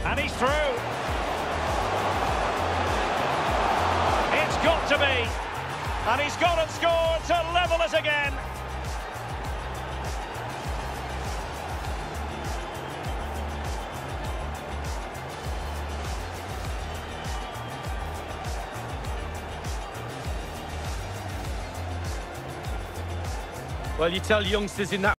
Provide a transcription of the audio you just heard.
And he's through. It's got to be. And he's gone and scored to level it again. Well, you tell youngsters in that